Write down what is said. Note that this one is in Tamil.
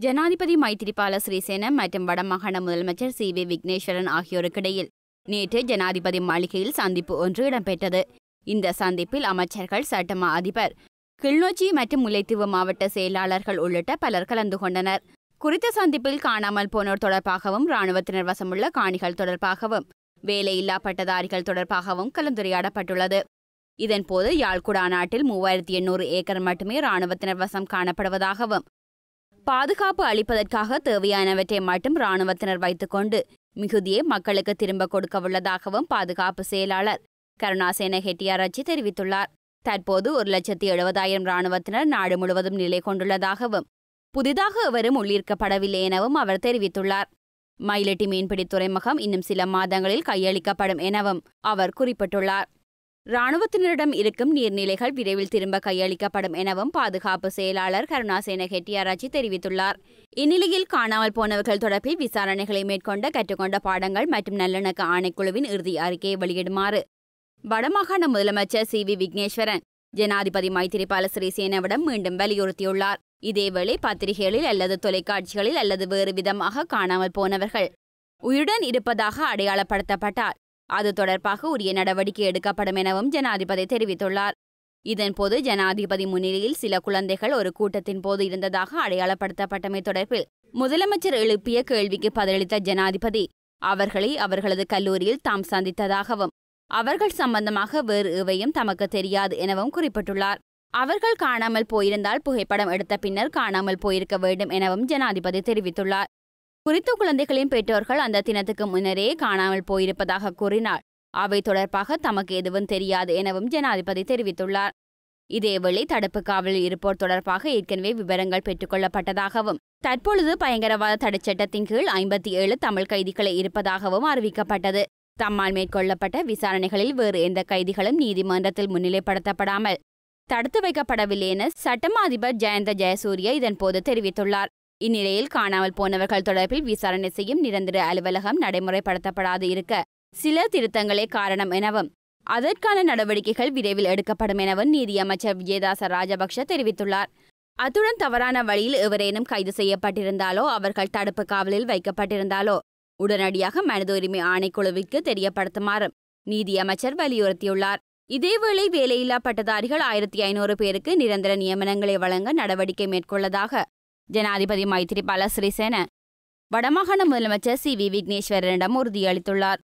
ஜனாதிபதி மைத்திரிபால சிறிசேன மற்றும் வடமாகாண முதலமைச்சர் சி.வி. விக்னேஸ்வரன் ஆகியோருக்கிடையில் நேற்று ஜனாதிபதி மாளிகையில் சந்திப்பு ஒன்று இடம்பெற்றது. இந்த சந்திப்பில் அமைச்சர்கள், சட்டமா அதிபர், கிளிநொச்சி மற்றும் முல்லைத்தீவு மாவட்ட செயலாளர்கள் உள்ளிட்ட பலர் கலந்து கொண்டனர். குறித்த சந்திப்பில் காணாமல் போனோர் தொடர்பாகவும், இராணுவத்தினர் வசமுள்ள காணிகள் தொடர்பாகவும், வேலையில்லா பட்டதாரிகள் தொடர்பாகவும் கலந்துரையாடப்பட்டுள்ளது. இதன்போது யாழ்குடா நாட்டில் 3800 ஏக்கர் மட்டுமே இராணுவத்தினர் வசம் காணப்படுவதாகவும், பாதுகாப்பு அளிப்பதற்காக தேவையானவற்றை மட்டும் இராணுவத்தினர் வைத்துக் கொண்டு மிகுதியை மக்களுக்கு திரும்ப கொடுக்கவுள்ளதாகவும் பாதுகாப்பு செயலாளர் கருணாசேன ஹெட்டியாராச்சி தெரிவித்துள்ளார். தற்போது 1,70,000 இராணுவத்தினர் நாடு முழுவதும் நிலை கொண்டுள்ளதாகவும், புதிதாக எவரும் உள்ளீர்க்கப்படவில்லை எனவும் அவர் தெரிவித்துள்ளார். மயிலட்டி மீன்பிடி துறைமுகம் இன்னும் சில மாதங்களில் கையளிக்கப்படும் எனவும் அவர் குறிப்பிட்டுள்ளார். இராணுவத்தினரிடம் இருக்கும் நீர்நிலைகள் விரைவில் திரும்ப கையளிக்கப்படும் எனவும் பாதுகாப்பு செயலாளர் கருணாசேன ஹெட்டியாராச்சி தெரிவித்துள்ளார். இந்நிலையில் காணாமல் போனவர்கள் தொடர்பில் விசாரணைகளை மேற்கொண்ட கற்றுக்கொண்ட பாடங்கள் மற்றும் நல்லிணக்க ஆணைக்குழுவின் இறுதி அறிக்கையை வெளியிடுமாறு வடமாகாண முதலமைச்சர் சி.வி. விக்னேஸ்வரன் ஜனாதிபதி மைத்திரிபால சிறிசேனவிடம் மீண்டும் வலியுறுத்தியுள்ளார். இதேவேளை பத்திரிகைகளில் அல்லது தொலைக்காட்சிகளில் அல்லது வேறு விதமாக காணாமல் போனவர்கள் உயிருடன் இருப்பதாக அடையாளப்படுத்தப்பட்டால் அது தொடர்பாக உரிய நடவடிக்கை எடுக்கப்படும் எனவும் ஜனாதிபதி தெரிவித்துள்ளார். இதன்போது ஜனாதிபதி முன்னிலையில் சில குழந்தைகள் ஒரு கூட்டத்தின் போது இருந்ததாக அடையாளப்படுத்தப்பட்டமை தொடர்பில் முதலமைச்சர் எழுப்பிய கேள்விக்கு பதிலளித்த ஜனாதிபதி அவர்களை அவர்களது கல்லூரியில் தாம் சந்தித்ததாகவும், அவர்கள் சம்பந்தமாக வேறு எவையும் தமக்கு தெரியாது எனவும் குறிப்பிட்டுள்ளார். அவர்கள் காணாமல் போயிருந்தால் புகைப்படம் எடுத்த பின்னர் காணாமல் போயிருக்க வேண்டும் எனவும் ஜனாதிபதி தெரிவித்துள்ளார். குறித்த குழந்தைகளின் பெற்றோர்கள் அந்த தினத்துக்கு முன்னரே காணாமல் போயிருப்பதாக கூறினார். அவை தொடர்பாக தமக்கு எதுவும் தெரியாது எனவும் ஜனாதிபதி தெரிவித்துள்ளார். இதேவேளை தடுப்பு காவலில் இருப்போர் தொடர்பாக ஏற்கனவே விவரங்கள் பெற்றுக்கொள்ளப்பட்டதாகவும், தற்பொழுது பயங்கரவாத தடைச்சட்டத்தின் கீழ் 57 தமிழ் கைதிகளை இருப்பதாகவும் அறிவிக்கப்பட்டது. தம்மால் மேற்கொள்ளப்பட்ட விசாரணைகளில் வேறு எந்த கைதிகளும் நீதிமன்றத்தில் முன்னிலைப்படுத்தப்படாமல் தடுத்து வைக்கப்படவில்லை என சட்டமா அதிபர் ஜயந்த ஜெயசூரிய இதன்போது தெரிவித்துள்ளார். இந்நிலையில் காணாமல் போனவர்கள் தொடர்பில் விசாரணை செய்யும் நிரந்தர அலுவலகம் நடைமுறைப்படுத்தப்படாது இருக்க சில திருத்தங்களே காரணம் எனவும், அதற்கான நடவடிக்கைகள் விரைவில் எடுக்கப்படும் எனவும் நீதியமைச்சர் விஜயதாச ராஜபக்ஷ தெரிவித்துள்ளார். அத்துடன் தவறான வழியில் எவரேனும் கைது செய்யப்பட்டிருந்தாலோ அவர்கள் தடுப்பு காவலில் வைக்கப்பட்டிருந்தாலோ உடனடியாக மனித உரிமை ஆணைக்குழுவிற்கு தெரியப்படுத்துமாறும் நீதியமைச்சர் வலியுறுத்தியுள்ளார். இதேவேளை வேலையில்லா பட்டதாரிகள் 1500 பேருக்கு நிரந்தர நியமனங்களை வழங்க நடவடிக்கை மேற்கொள்ளதாக ஜனாதிபதி மைத்திரிபால சிறிசேன வடமாகாண முதலமைச்சர் சி.வி. விக்னேஸ்வரனிடம் உறுதியளித்துள்ளார்.